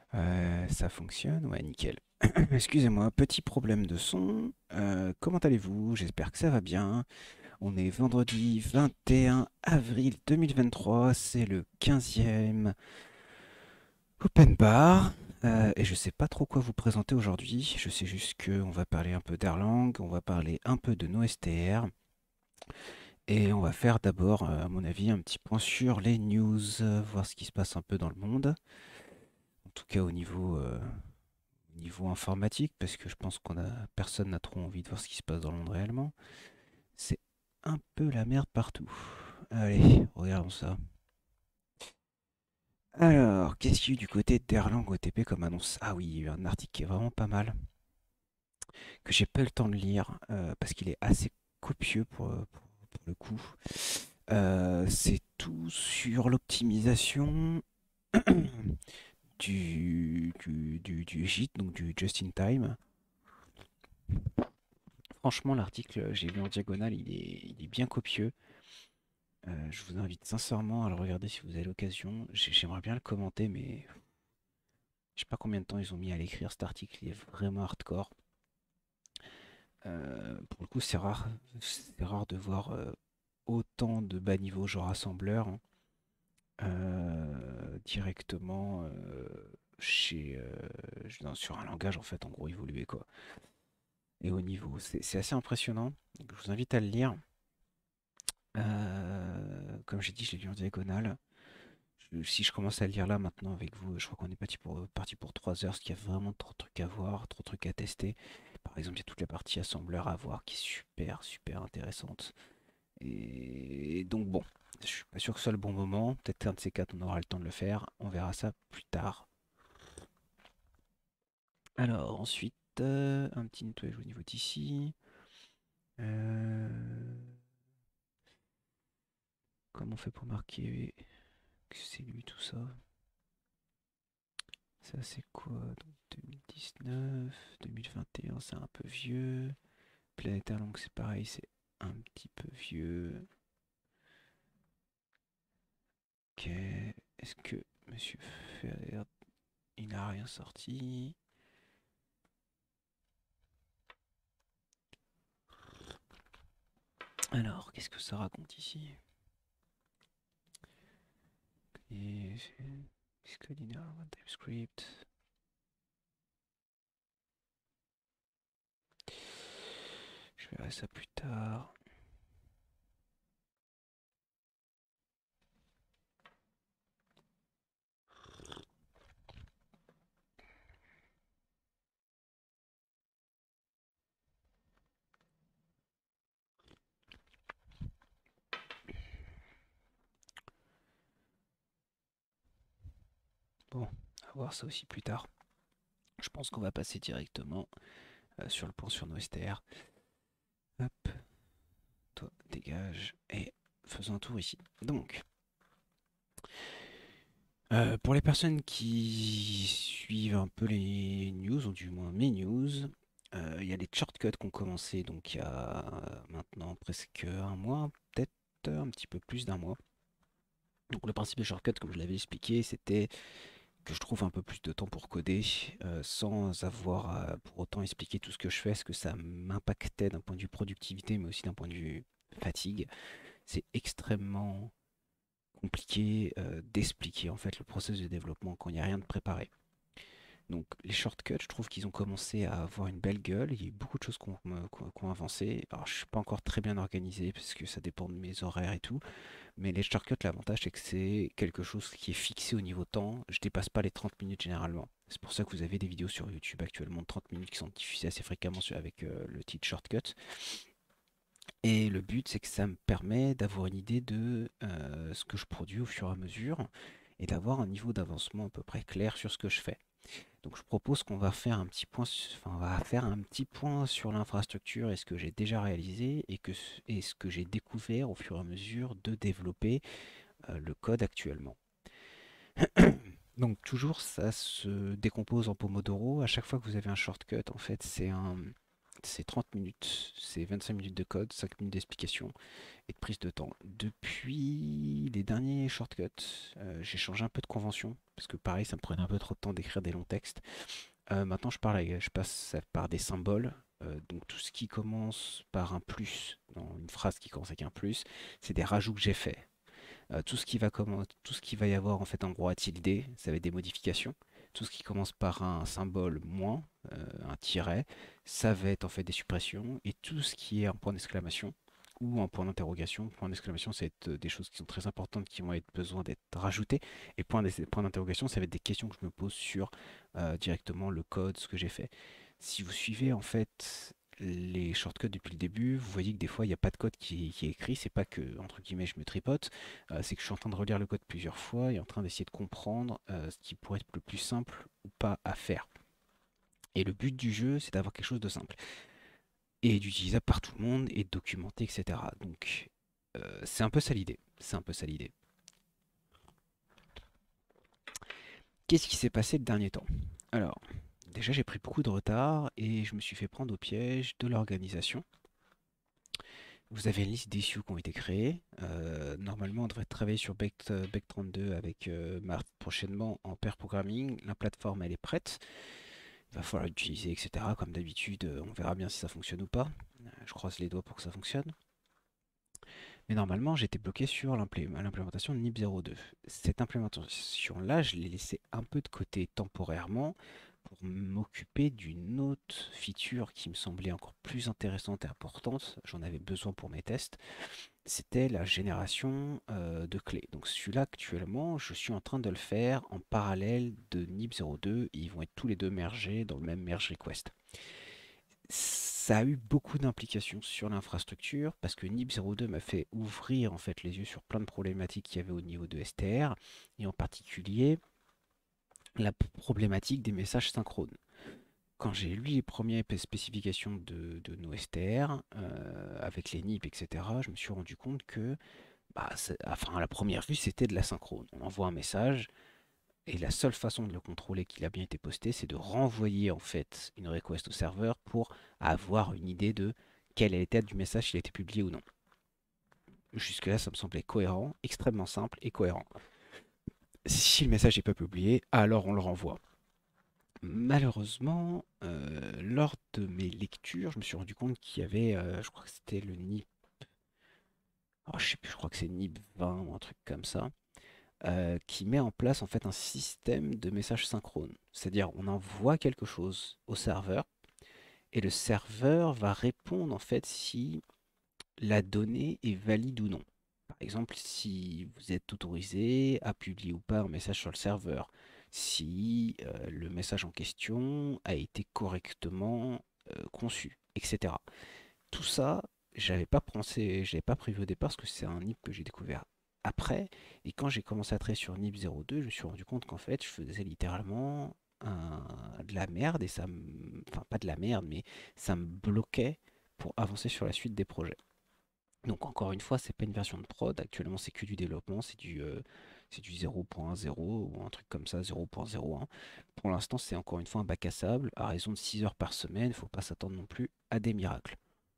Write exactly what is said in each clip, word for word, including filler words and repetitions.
Euh, ça fonctionne? Ouais, nickel. Excusez-moi, petit problème de son. Euh, comment allez-vous? J'espère que ça va bien. On est vendredi vingt et un avril deux mille vingt-trois, c'est le quinzième Open Bar. Euh, et je sais pas trop quoi vous présenter aujourd'hui. Je sais juste qu'on va parler un peu d'Erlang, on va parler un peu de NoSTR. Et on va faire d'abord, euh, à mon avis, un petit point sur les news, euh, voir ce qui se passe un peu dans le monde. En tout cas au niveau, euh, au niveau informatique, parce que je pense qu'on a personne n'a trop envie de voir ce qui se passe dans le monde réellement. C'est un peu la merde partout. Allez, regardons ça. Alors, qu'est-ce qu'il y a eu du côté d'Erlang O T P comme annonce? Ah oui, il y a eu un article qui est vraiment pas mal, que j'ai pas eu le temps de lire, euh, parce qu'il est assez copieux pour, pour- pour le coup. Euh, c'est tout sur l'optimisation du, du, du, du J I T, donc du Just in Time. Franchement, l'article, j'ai vu en diagonale, il est, il est bien copieux. Euh, je vous invite sincèrement à le regarder si vous avez l'occasion. J'ai- J'aimerais bien le commenter, mais je sais pas combien de temps ils ont mis à l'écrire cet article. Il est vraiment hardcore. Euh, pour le coup, c'est rare, c'est rare de voir euh, autant de bas niveau genre assembleur, hein, euh, directement euh, chez, euh, dans- sur un langage en fait, en gros évolué quoi. Et au niveau, c'est c'est assez impressionnant. Donc, je vous invite à le lire. Euh, comme j'ai dit, je l'ai lu en diagonale. Je- si je commence à le lire là maintenant avec vous, je crois qu'on est parti pour, parti pour trois heures, parce qu'il y a vraiment trop de trucs à voir, trop de trucs à tester. Par exemple, il y a toute la partie assembleur à voir qui est super, super intéressante. Et donc bon, je suis pas sûr que ce soit le bon moment. Peut-être qu'un de ces quatre, on aura le temps de le faire. On verra ça plus tard. Alors ensuite, euh, un petit nettoyage au niveau d'ici. Euh, comment on fait pour marquer que c'est lui tout ça? Ça c'est quoi? Donc deux mille dix-neuf, deux mille vingt et un, c'est un peu vieux. Planétaire Long, c'est pareil, c'est un petit peu vieux. Ok. Est-ce que Monsieur Ferrer, il n'a rien sorti? Alors, qu'est-ce que ça raconte ici? Et Scalina, TypeScript. Je verrai ça plus tard. Bon, à voir ça aussi plus tard. Je pense qu'on va passer directement euh, sur le point sur nos S T R. Hop, toi, dégage. Et faisons un tour ici. Donc, euh, pour les personnes qui suivent un peu les news, ou du moins mes news, euh, il y a les shortcuts qui ont commencé donc il y a euh, maintenant presque un mois, peut-être un petit peu plus d'un mois. Donc le principe des shortcuts, comme je l'avais expliqué, c'était que je trouve un peu plus de temps pour coder euh, sans avoir à pour autant expliquer tout ce que je fais, ce que ça m'impactait d'un point de vue productivité, mais aussi d'un point de vue fatigue. C'est extrêmement compliqué euh, d'expliquer en fait le processus de développement quand il n'y a rien de préparé. Donc les shortcuts, je trouve qu'ils ont commencé à avoir une belle gueule. Il y a eu beaucoup de choses qui ont, qui ont avancé. Alors je suis pas encore très bien organisé parce que ça dépend de mes horaires et tout. Mais les shortcuts, l'avantage c'est que c'est quelque chose qui est fixé au niveau temps. Je dépasse pas les trente minutes généralement. C'est pour ça que vous avez des vidéos sur YouTube actuellement de trente minutes qui sont diffusées assez fréquemment avec euh, le titre shortcut. Et le but c'est que ça me permet d'avoir une idée de euh, ce que je produis au fur et à mesure et d'avoir un niveau d'avancement à peu près clair sur ce que je fais. Donc je propose qu'on va faire un petit point, enfin, on va faire un petit point sur l'infrastructure et ce que j'ai déjà réalisé et, que, et ce que j'ai découvert au fur et à mesure de développer euh, le code actuellement. Donc toujours ça se décompose en Pomodoro. À chaque fois que vous avez un shortcut, en fait, c'est un, c'est trente minutes, c'est vingt-cinq minutes de code, cinq minutes d'explication et de prise de temps. Depuis les derniers shortcuts, euh, j'ai changé un peu de convention, parce que pareil, ça me prenait un peu trop de temps d'écrire des longs textes. Euh, maintenant, je, parle avec- je passe par des symboles. Euh, donc tout ce qui commence par un plus, dans une phrase qui commence avec un plus, c'est des rajouts que j'ai faits. Euh, tout ce qui va comment, tout ce qui va y avoir en fait en gros à tilde, ça va être des modifications. Tout ce qui commence par un symbole moins, euh, un tiret, ça va être en fait des suppressions. Et tout ce qui est un point d'exclamation ou un point d'interrogation, point d'exclamation, ça va être euh, des choses qui sont très importantes qui vont être besoin d'être rajoutées. Et point d'es- point d'interrogation, ça va être des questions que je me pose sur euh, directement le code, ce que j'ai fait. Si vous suivez en fait les shortcuts depuis le début, vous voyez que des fois il n'y a pas de code qui, qui est écrit. C'est pas que entre guillemets je me tripote, euh, c'est que je suis en train de relire le code plusieurs fois et en train d'essayer de comprendre euh, ce qui pourrait être le plus simple ou pas à faire. Et le but du jeu, c'est d'avoir quelque chose de simple et d'utilisable par tout le monde et de documenté, et cetera. Donc euh, c'est un peu ça l'idée. C'est un peu ça l'idée. Qu'est-ce qui s'est passé le dernier temps? Alors, déjà j'ai pris beaucoup de retard et je me suis fait prendre au piège de l'organisation. Vous avez une liste d'issues qui ont été créées. Euh, normalement, on devrait travailler sur Bect, Bect trente-deux avec euh, Marthe prochainement en pair programming. La plateforme, elle est prête. Il va falloir l'utiliser, et cetera. Comme d'habitude, euh, on verra bien si ça fonctionne ou pas. Euh, je croise les doigts pour que ça fonctionne. Mais normalement, j'étais bloqué sur l'implé- l'implémentation de N I B zéro deux. Cette implémentation-là, je l'ai laissée un peu de côté temporairement pour m'occuper d'une autre feature qui me semblait encore plus intéressante et importante. J'en avais besoin pour mes tests. C'était la génération euh, de clés. Donc celui-là, actuellement, je suis en train de le faire en parallèle de N I B zéro deux. Ils vont être tous les deux mergés dans le même merge request. Ça a eu beaucoup d'implications sur l'infrastructure parce que N I B zéro deux m'a fait ouvrir en fait les yeux sur plein de problématiques qu'il y avait au niveau de S T R et en particulier la problématique des messages synchrones. Quand j'ai lu les premières spécifications de, de nos S T R euh, avec les N I P, et cetera, je me suis rendu compte que, bah, enfin, à la première vue, c'était de la synchrone. On envoie un message et la seule façon de le contrôler qu'il a bien été posté, c'est de renvoyer en fait une request au serveur pour avoir une idée de quelle est l'état du message, s'il a été publié ou non. Jusque-là, ça me semblait cohérent, extrêmement simple et cohérent. Si le message n'est pas publié, alors on le renvoie. Malheureusement, euh, lors de mes lectures, je me suis rendu compte qu'il y avait, euh, je crois que c'était le N I P, oh, je sais plus, je crois que c'est N I P vingt ou un truc comme ça, euh, qui met en place en fait un système de messages synchrones. C'est-à-dire, on envoie quelque chose au serveur et le serveur va répondre en fait si la donnée est valide ou non. Par exemple, si vous êtes autorisé à publier ou pas un message sur le serveur, si euh, le message en question a été correctement euh, conçu, et cetera. Tout ça, j'avais pas pensé, j'avais pas prévu au départ parce que c'est un N I P que j'ai découvert après. Et quand j'ai commencé à travailler sur N I P zéro deux, je me suis rendu compte qu'en fait, je faisais littéralement un- de la merde et ça me, enfin pas de la merde, mais ça me bloquait pour avancer sur la suite des projets. Donc encore une fois, c'est pas une version de prod. Actuellement, c'est que du développement, c'est du, euh, c'est du zéro point zéro ou un truc comme ça, zéro point zéro un. Pour l'instant, c'est encore une fois un bac à sable. À raison de six heures par semaine, il ne faut pas s'attendre non plus à des miracles.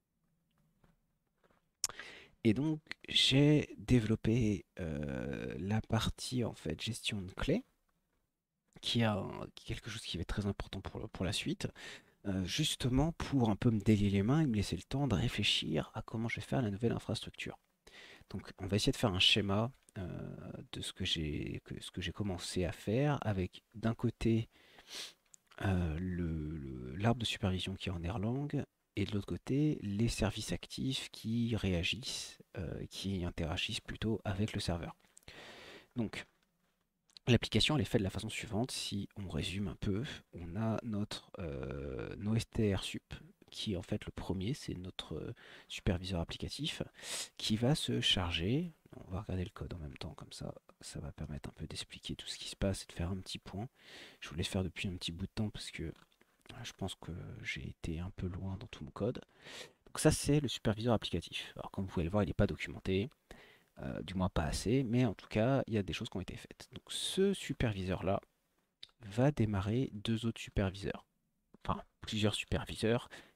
Et donc, j'ai développé euh, la partie en fait gestion de clés, qui a un- qui est quelque chose qui va être très important pour, le- pour la suite, euh, justement pour un peu me délier les mains et me laisser le temps de réfléchir à comment je vais faire la nouvelle infrastructure. Donc, on va essayer de faire un schéma euh, de ce que j'ai que- ce que j'ai commencé à faire, avec d'un côté euh, le- le- l'arbre de supervision qui est en Erlang, et de l'autre côté les services actifs qui réagissent, euh, qui interagissent plutôt avec le serveur. Donc, l'application elle est faite de la façon suivante. Si on résume un peu, on a notre euh, nos S T R sup qui est en fait le premier, c'est notre euh, superviseur applicatif qui va se charger. On va regarder le code en même temps, comme ça, ça va permettre un peu d'expliquer tout ce qui se passe et de faire un petit point. Je voulais le faire depuis un petit bout de temps parce que euh, je pense que j'ai été un peu loin dans tout mon code. Donc ça, c'est le superviseur applicatif. Alors comme vous pouvez le voir, il n'est pas documenté. Euh, du moins pas assez, mais en tout cas, il y a des choses qui ont été faites. Donc ce superviseur-là va démarrer deux autres superviseurs, enfin plusieurs superviseurs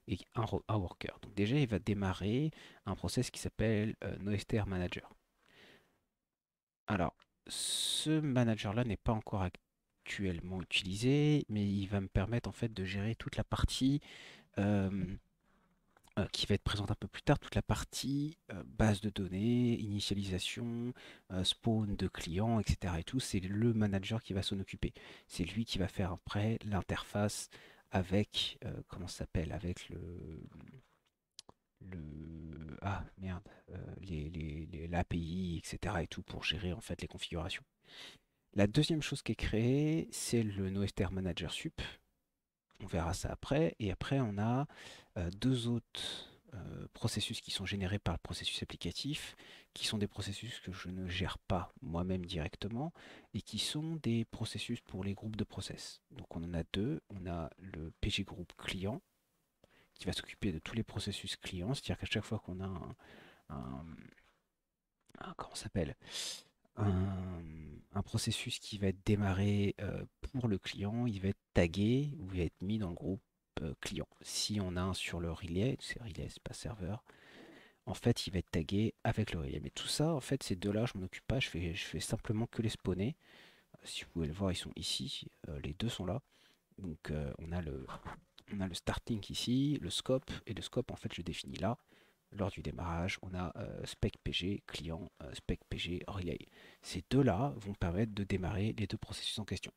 et un, un worker. Donc déjà, il va démarrer un process qui s'appelle euh, Noester Manager. Alors, ce manager-là n'est pas encore actuellement utilisé, mais il va me permettre en fait de gérer toute la partie euh, euh, qui va être présente un peu plus tard, toute la partie euh, base de données, initialisation, euh, spawn de clients, et cetera. Et tout, c'est le manager qui va s'en occuper. C'est lui qui va faire après l'interface avec, euh, comment ça s'appelle, avec le, le, ah merde, euh, les, les, les- l'A P I, et cetera. Et tout pour gérer en fait les configurations. La deuxième chose qui est créée, c'est le Noester Manager Sup. On verra ça après. Et après, on a euh, deux autres euh, processus qui sont générés par le processus applicatif, qui sont des processus que je ne gère pas moi-même directement, et qui sont des processus pour les groupes de process. Donc on en a deux. On a le P G Group client, qui va s'occuper de tous les processus clients, c'est-à-dire qu'à chaque fois qu'on a un, un, un- comment ça s'appelle un, un processus qui va être démarré euh, pour le client, il va être tagué ou il va être mis dans le groupe euh, client. Si on a un sur le relay, c'est relay, c'est pas serveur, en fait, il va être tagué avec le relay. Mais tout ça, en fait, ces deux-là, je m'en occupe pas, je fais, je fais simplement que les spawner. Euh, Si vous pouvez le voir, ils sont ici, euh, les deux sont là. Donc, euh, on a le, on a le starting ici, le scope, et le scope, en fait, je le définis là. Lors du démarrage, on a euh, spec P G, client, euh, spec P G, relay. Ces deux-là vont permettre de démarrer les deux processus en question.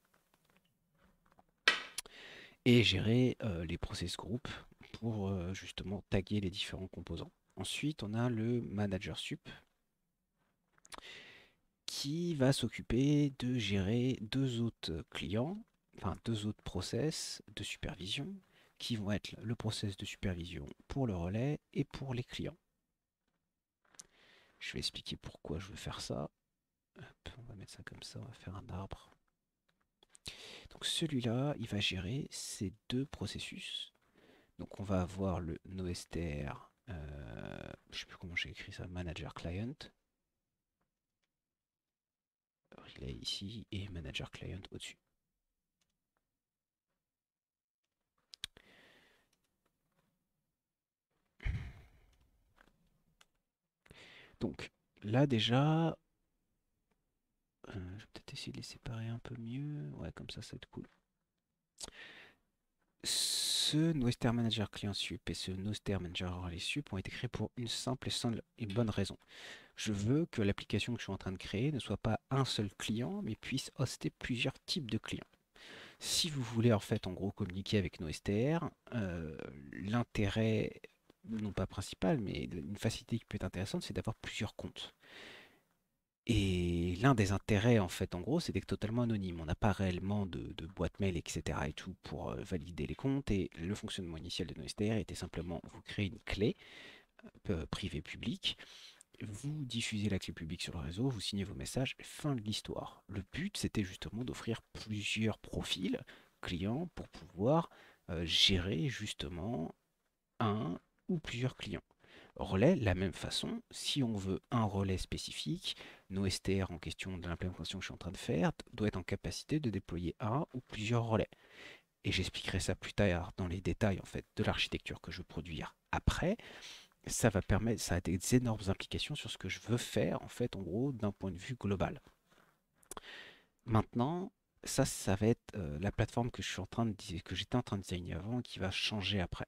Et gérer euh, les process group pour euh, justement taguer les différents composants. Ensuite, on a le manager sup qui va s'occuper de gérer deux autres clients, enfin deux autres process de supervision qui vont être le process de supervision pour le relais et pour les clients. Je vais expliquer pourquoi je veux faire ça. Hop, on va mettre ça comme ça, on va faire un arbre. Donc celui-là, il va gérer ces deux processus. Donc on va avoir le Noester, euh, je ne sais plus comment j'ai écrit ça, Manager Client. Relay ici et Manager Client au-dessus. Donc là déjà, euh, je vais peut-être essayer de les séparer un peu mieux. Ouais, comme ça, ça va être cool. Ce Noester Manager Client Sup et ce Noester Manager Relay Sup ont été créés pour une simple et seule et bonne raison. Je veux que l'application que je suis en train de créer ne soit pas un seul client, mais puisse hoster plusieurs types de clients. Si vous voulez en fait en gros communiquer avec Noester, euh, l'intérêt, non pas principal, mais une facilité qui peut être intéressante, c'est d'avoir plusieurs comptes. Et l'un des intérêts, en fait, en gros, c'est d'être totalement anonyme. On n'a pas réellement de, de boîte mail, et cetera et tout pour euh, valider les comptes. Et le fonctionnement initial de Noester était simplement, vous créez une clé euh, privée publique, vous diffusez la clé publique sur le réseau, vous signez vos messages, fin de l'histoire. Le but, c'était justement d'offrir plusieurs profils clients pour pouvoir euh, gérer justement un ou plusieurs clients. Relais, la même façon, si on veut un relais spécifique, nos S T R en question de l'implémentation que je suis en train de faire doit être en capacité de déployer un ou plusieurs relais. Et j'expliquerai ça plus tard dans les détails en fait de l'architecture que je veux produire après. Ça va permettre, ça a des énormes implications sur ce que je veux faire en fait en gros d'un point de vue global. Maintenant, ça, ça va être euh, la plateforme que je suis en train de que j'étais en train de designer avant et qui va changer après.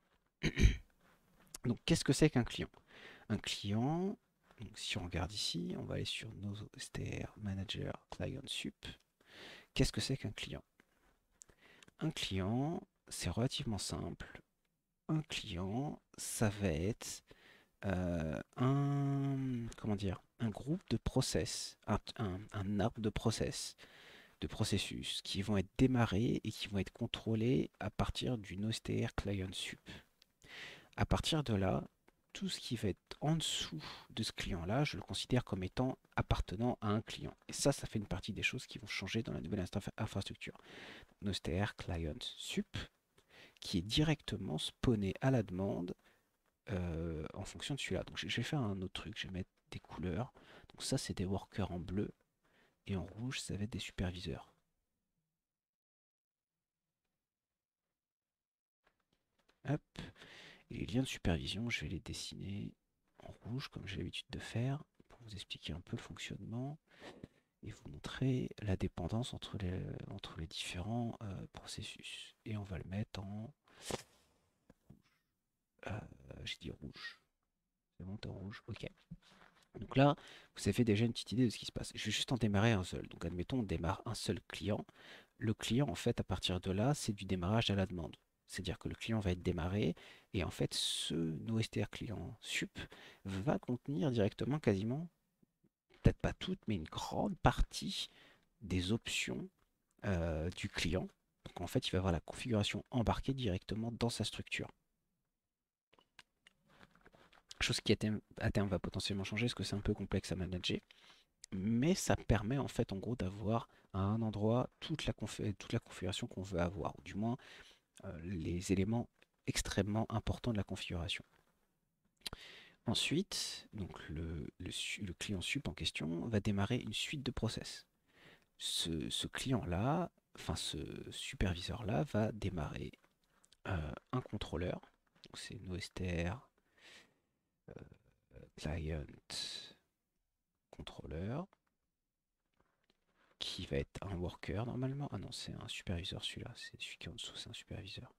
Donc, qu'est-ce que c'est qu'un client? Un client, donc si on regarde ici, on va aller sur nos S T R Manager Client Sup. Qu'est-ce que c'est qu'un client? Un client, c'est relativement simple. Un client, ça va être euh, un, comment dire, un groupe de process, un, un, un arbre de process, de processus qui vont être démarrés et qui vont être contrôlés à partir du Noster Client Sup. À partir de là, tout ce qui va être en dessous de ce client-là, je le considère comme étant appartenant à un client. Et ça, ça fait une partie des choses qui vont changer dans la nouvelle infrastructure. Noster Client Sup, qui est directement spawné à la demande euh, en fonction de celui-là. Donc je vais faire un autre truc, je vais mettre des couleurs. Donc ça, c'est des workers en bleu, et en rouge, ça va être des superviseurs. Hop. Et les liens de supervision, je vais les dessiner en rouge, comme j'ai l'habitude de faire, pour vous expliquer un peu le fonctionnement et vous montrer la dépendance entre les, entre les différents euh, processus. Et on va le mettre en... Euh, j'ai dit rouge. C'est bon, t'es en rouge. Ok. Donc là, vous avez déjà une petite idée de ce qui se passe. Je vais juste en démarrer un seul. Donc admettons, on démarre un seul client. Le client, en fait, à partir de là, c'est du démarrage à la demande. C'est-à-dire que le client va être démarré et en fait, ce NoSTR client sup va contenir directement quasiment, peut-être pas toutes, mais une grande partie des options euh, du client. Donc en fait, il va avoir la configuration embarquée directement dans sa structure. Chose qui à terme, à terme va potentiellement changer parce que c'est un peu complexe à manager. Mais ça permet en fait en gros d'avoir à un endroit toute la, toute la configuration qu'on veut avoir, ou du moins euh, les éléments extrêmement importants de la configuration. Ensuite, donc le, le, le client sup en question va démarrer une suite de process. Ce, ce client-là, enfin ce superviseur-là, va démarrer euh, un contrôleur. C'est NoSTR euh, client controller qui va être un worker normalement. Ah non, c'est un superviseur celui-là. C'est celui qui est en dessous, c'est un superviseur.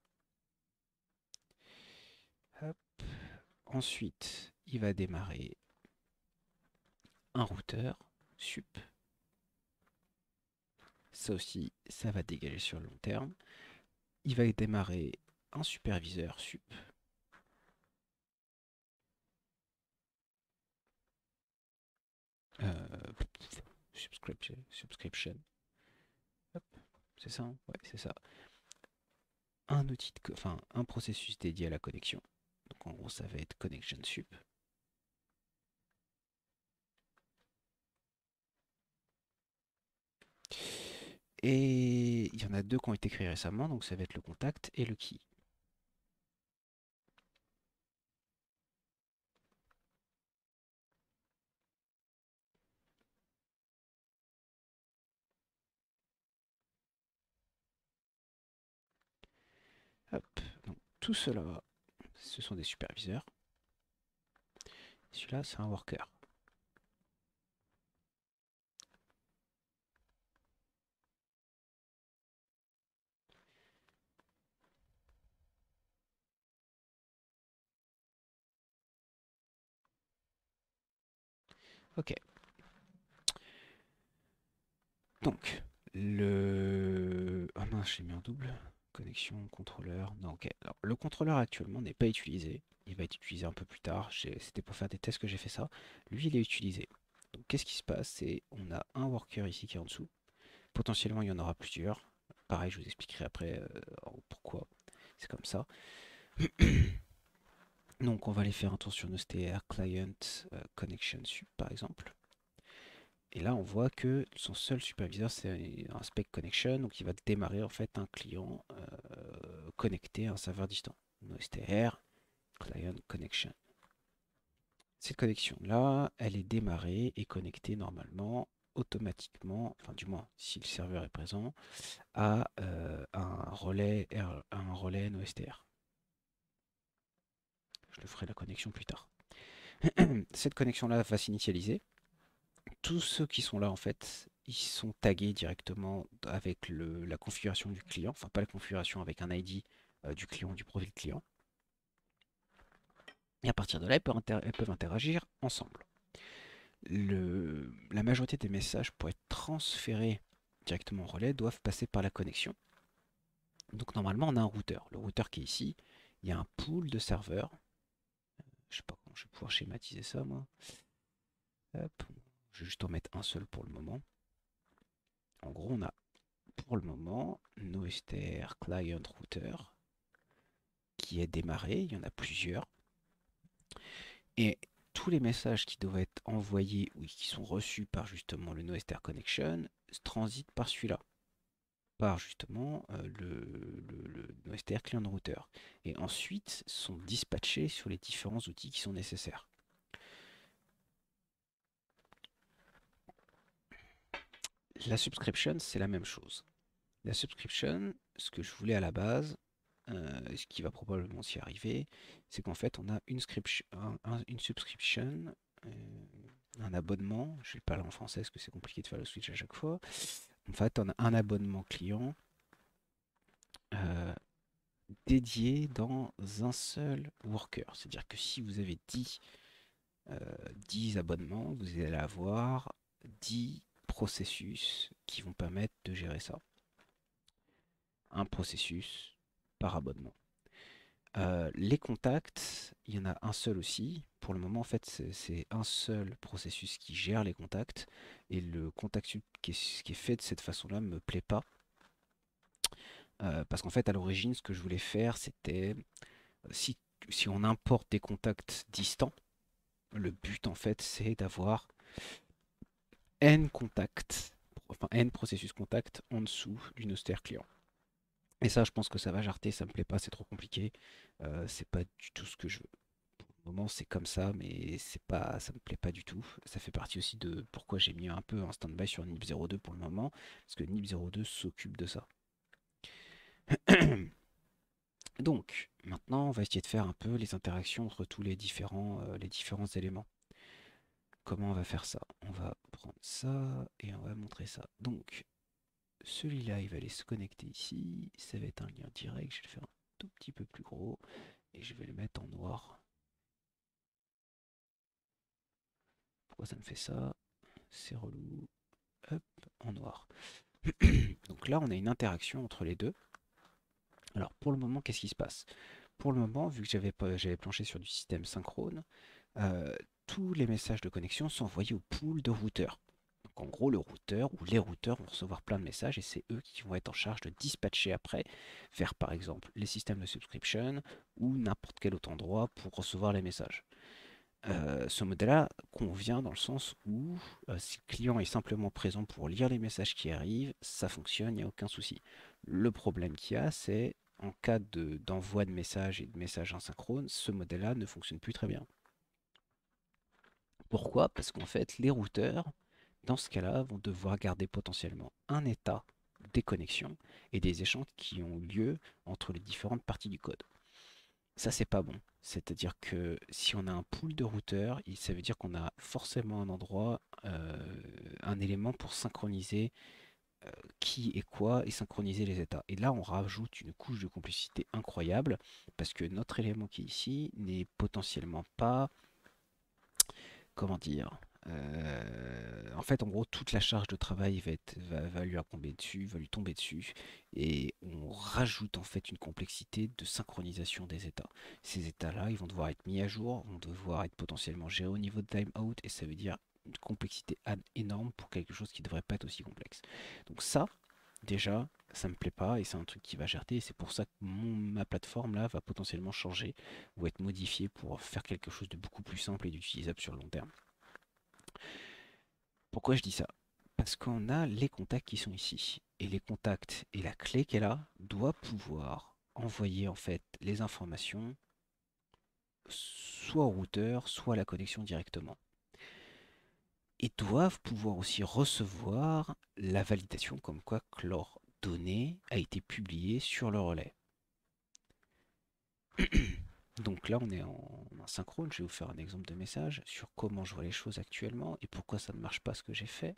Hop. Ensuite, il va démarrer un routeur sup. Ça aussi, ça va dégager sur le long terme. Il va démarrer un superviseur sup. Euh, subscription. subscription. Hop. C'est ça, hein. Ouais, c'est ça. Un outil de, enfin, un processus dédié à la connexion. Donc en gros, ça va être connection sup. Et il y en a deux qui ont été créés récemment, donc ça va être le contact et le key. Hop. Donc tout cela, ce sont des superviseurs. Celui-là, c'est un worker. Ok. Donc, le... Ah mince, j'ai mis en double. Connexion, contrôleur. Non, ok. Alors, le contrôleur actuellement n'est pas utilisé. Il va être utilisé un peu plus tard. C'était pour faire des tests que j'ai fait ça. Lui, il est utilisé. Donc, qu'est-ce qui se passe? C'est on a un worker ici qui est en dessous. Potentiellement, il y en aura plusieurs. Pareil, je vous expliquerai après euh, pourquoi c'est comme ça. Donc, on va aller faire un tour sur nos S T R Client euh, Connection Sup, par exemple. Et là, on voit que son seul superviseur, c'est un spec connection, donc il va démarrer en fait un client euh, connecté à un serveur distant. NoSTR, client connection. Cette connexion-là, elle est démarrée et connectée normalement automatiquement, enfin du moins si le serveur est présent, à euh, un relais, R, un relais NoSTR. Je le ferai la connexion plus tard. Cette connexion-là va s'initialiser. Tous ceux qui sont là, en fait, ils sont tagués directement avec le, la configuration du client. Enfin, pas la configuration, avec un I D euh, du client, du profil client. Et à partir de là, elles peuvent, inter elles peuvent interagir ensemble. Le, la majorité des messages, pour être transférés directement au relais, doivent passer par la connexion. Donc normalement, on a un routeur. Le routeur qui est ici, il y a un pool de serveurs. Je sais pas comment je vais pouvoir schématiser ça, moi. Hop. Je vais juste en mettre un seul pour le moment. En gros, on a pour le moment NoSTR Client Router qui est démarré. Il y en a plusieurs. Et tous les messages qui doivent être envoyés ou qui sont reçus par justement le NoSTR Connection transitent par celui-là. Par justement euh, le, le, le NoSTR Client Router. Et ensuite sont dispatchés sur les différents outils qui sont nécessaires. La subscription, c'est la même chose. La subscription, ce que je voulais à la base, euh, ce qui va probablement s'y arriver, c'est qu'en fait, on a une, scription, un- un- une subscription, euh, un abonnement. Je vais le parler en français parce que c'est compliqué de faire le switch à chaque fois. En fait, on a un abonnement client euh, dédié dans un seul worker. C'est-à-dire que si vous avez dix, euh, dix abonnements, vous allez avoir dix processus qui vont permettre de gérer ça. Un processus par abonnement. Euh, les contacts, il y en a un seul aussi. Pour le moment, en fait, c'est c'est un seul processus qui gère les contacts. Et le contact sub qui est, qui est fait de cette façon-là me plaît pas. Euh, parce qu'en fait, à l'origine, ce que je voulais faire, c'était si, si on importe des contacts distants, le but, en fait, c'est d'avoir n contacts, enfin n processus contact en dessous d'une austère client. Et ça, je pense que ça va jarter, ça me plaît pas, c'est trop compliqué. Euh, c'est pas du tout ce que je veux. Moment c'est comme ça, mais c'est pas, ça me plaît pas du tout. Ça fait partie aussi de pourquoi j'ai mis un peu un stand-by sur Nib zéro deux pour le moment, parce que Nib zéro deux s'occupe de ça. Donc, maintenant, on va essayer de faire un peu les interactions entre tous les différents, euh, les différents éléments. Comment on va faire ça? On va prendre ça et on va montrer ça. Donc, celui-là, il va aller se connecter ici. Ça va être un lien direct. Je vais le faire un tout petit peu plus gros et je vais le mettre en noir. Pourquoi ça me fait ça? C'est relou. Hop, en noir. Donc là, on a une interaction entre les deux. Alors pour le moment, qu'est-ce qui se passe? Pour le moment, vu que j'avais j'avais planché sur du système synchrone, euh, tous les messages de connexion sont envoyés au pool de routeurs. Donc en gros, le routeur ou les routeurs vont recevoir plein de messages et c'est eux qui vont être en charge de dispatcher après vers par exemple les systèmes de subscription ou n'importe quel autre endroit pour recevoir les messages. Euh, ce modèle-là convient dans le sens où euh, si le client est simplement présent pour lire les messages qui arrivent, ça fonctionne, il n'y a aucun souci. Le problème qu'il y a, c'est en cas de, d'envoi de messages et de messages asynchrones, ce modèle-là ne fonctionne plus très bien. Pourquoi? Parce qu'en fait, les routeurs, dans ce cas-là, vont devoir garder potentiellement un état des connexions et des échanges qui ont lieu entre les différentes parties du code. Ça, c'est pas bon. C'est-à-dire que si on a un pool de routeurs, ça veut dire qu'on a forcément un endroit, euh, un élément pour synchroniser euh, qui et quoi et synchroniser les états. Et là, on rajoute une couche de complexité incroyable parce que notre élément qui est ici n'est potentiellement pas, comment dire, euh, en fait, en gros, toute la charge de travail va, être, va, va lui incomber dessus, va lui tomber dessus, et on rajoute en fait une complexité de synchronisation des états. Ces états-là, ils vont devoir être mis à jour, vont devoir être potentiellement gérés au niveau de timeout, et ça veut dire une complexité énorme pour quelque chose qui ne devrait pas être aussi complexe. Donc ça, déjà, ça me plaît pas, et c'est un truc qui va gerter, et c'est pour ça que mon, ma plateforme là va potentiellement changer ou être modifiée pour faire quelque chose de beaucoup plus simple et d'utilisable sur le long terme. Pourquoi je dis ça? Parce qu'on a les contacts qui sont ici. Et les contacts et la clé qu'elle a doit pouvoir envoyer en fait les informations soit au routeur, soit à la connexion directement. Et doivent pouvoir aussi recevoir la validation comme quoi que leur donnée a été publiée sur le relais. Donc là, on est en, en synchrone. Je vais vous faire un exemple de message sur comment je vois les choses actuellement et pourquoi ça ne marche pas ce que j'ai fait.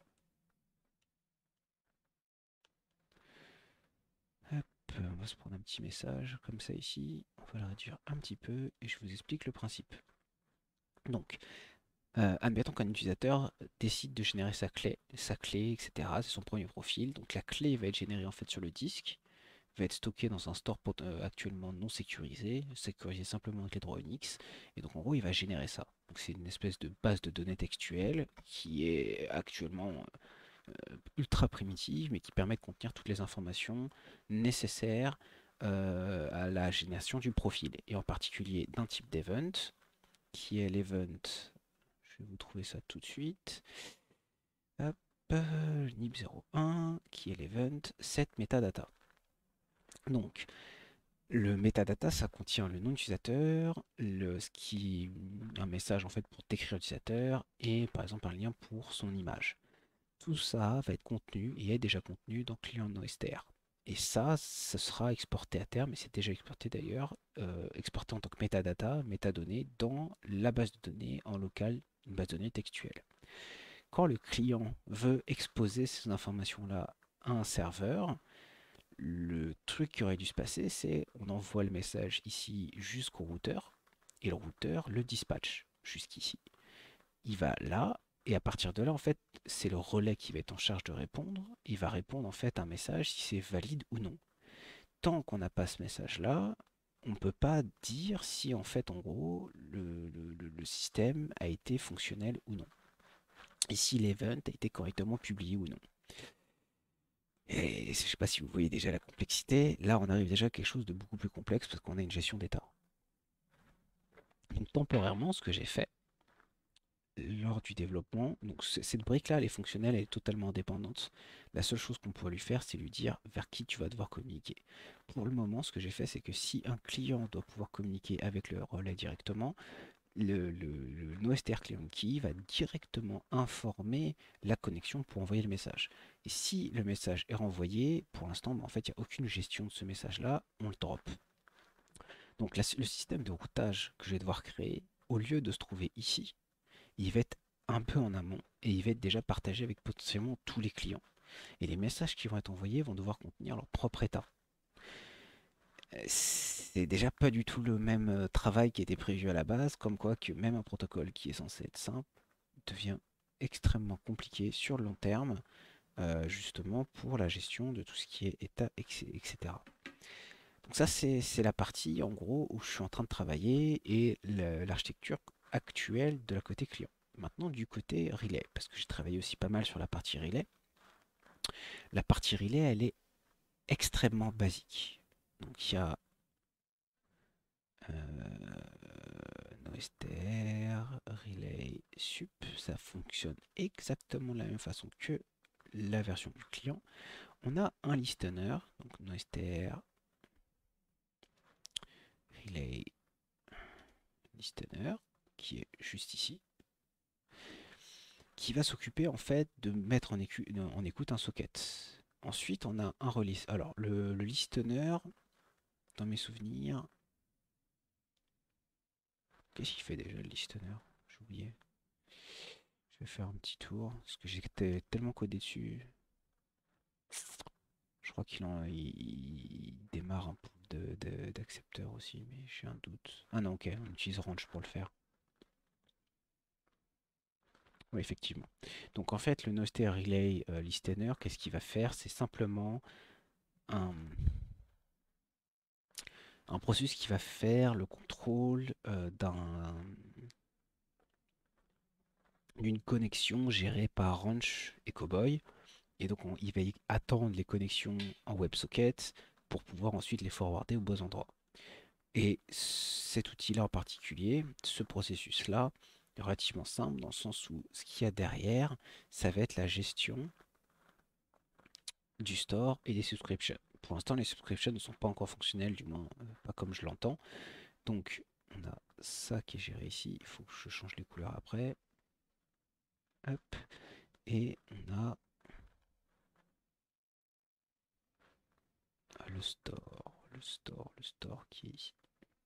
Hop, on va se prendre un petit message comme ça ici. On va le réduire un petit peu et je vous explique le principe. Donc, euh, admettons qu'un utilisateur décide de générer sa clé, sa clé, et cetera. C'est son premier profil. Donc la clé va être générée en fait sur le disque, va être stockée dans un store euh, actuellement non sécurisé, sécurisé simplement avec les droits Unix. Et donc en gros, il va générer ça. Donc c'est une espèce de base de données textuelle qui est actuellement euh, ultra primitive, mais qui permet de contenir toutes les informations nécessaires euh, à la génération du profil, et en particulier d'un type d'event, qui est l'event, je vais vous trouver ça tout de suite, hop, euh, nib zéro un, qui est l'event set metadata. Donc, le metadata, ça contient le nom d'utilisateur, le, ce qui, un message en fait pour décrire l'utilisateur, et par exemple un lien pour son image. Tout ça va être contenu et est déjà contenu dans client NoStr. Et ça, ce sera exporté à terme, et c'est déjà exporté d'ailleurs, euh, exporté en tant que metadata, métadonnées, dans la base de données en local, une base de données textuelle. Quand le client veut exposer ces informations-là à un serveur, le truc qui aurait dû se passer, c'est on envoie le message ici jusqu'au routeur, et le routeur le dispatch jusqu'ici. Il va là, et à partir de là, en fait, c'est le relais qui va être en charge de répondre. Il va répondre en fait un message si c'est valide ou non. Tant qu'on n'a pas ce message-là, on ne peut pas dire si en fait en gros le, le- le- le système a été fonctionnel ou non. Et si l'event a été correctement publié ou non. Et je ne sais pas si vous voyez déjà la complexité, là on arrive déjà à quelque chose de beaucoup plus complexe parce qu'on a une gestion d'état. Donc temporairement, ce que j'ai fait lors du développement, donc cette brique-là, elle est fonctionnelle, elle est totalement indépendante. La seule chose qu'on pourrait lui faire, c'est lui dire vers qui tu vas devoir communiquer. Pour le moment, ce que j'ai fait, c'est que si un client doit pouvoir communiquer avec le relais directement, le, le, le NoSTR Client Key va directement informer la connexion pour envoyer le message. Et si le message est renvoyé, pour l'instant, bah, en fait, il n'y a aucune gestion de ce message-là, on le drop. Donc la- le système de routage que je vais devoir créer, au lieu de se trouver ici, il va être un peu en amont et il va être déjà partagé avec potentiellement tous les clients. Et les messages qui vont être envoyés vont devoir contenir leur propre état. Euh, C'est déjà pas du tout le même euh, travail qui était prévu à la base, comme quoi que même un protocole qui est censé être simple devient extrêmement compliqué sur le long terme, euh, justement pour la gestion de tout ce qui est état, et cetera. Donc ça, c'est c'est la partie, en gros, où je suis en train de travailler et l'architecture actuelle de la côté client. Maintenant, du côté relay, parce que j'ai travaillé aussi pas mal sur la partie relay. La partie relay, elle est extrêmement basique. Donc il y a euh, NoSTR, relay, sup, ça fonctionne exactement de la même façon que la version du client. On a un listener, donc NoSTR, relay, listener, qui est juste ici, qui va s'occuper en fait de mettre en, écu- en écoute un socket. Ensuite, on a un release. Alors, le, le listener, dans mes souvenirs, qu'est-ce qu'il fait déjà le listener? J'ai oublié. Je vais faire un petit tour, parce que j'étais tellement codé dessus. Je crois qu'il en, il, il démarre un pool de, de, d'accepteurs aussi, mais j'ai un doute. Ah non, ok, on utilise Range pour le faire. Oui, effectivement. Donc en fait, le Nostr Relay euh, Listener, qu'est-ce qu'il va faire? C'est simplement un, un processus qui va faire le contrôle euh, d'un, d'une connexion gérée par Ranch et Cowboy. Et donc on, il va y attendre les connexions en WebSocket pour pouvoir ensuite les forwarder aux bons endroits. Et cet outil-là en particulier, ce processus-là, est relativement simple dans le sens où ce qu'il y a derrière, ça va être la gestion du store et des subscriptions. Pour l'instant, les subscriptions ne sont pas encore fonctionnelles, du moins euh, pas comme je l'entends. Donc, on a ça qui est géré ici. Il faut que je change les couleurs après. Hop. Et on a le store, le store, le store qui est ici.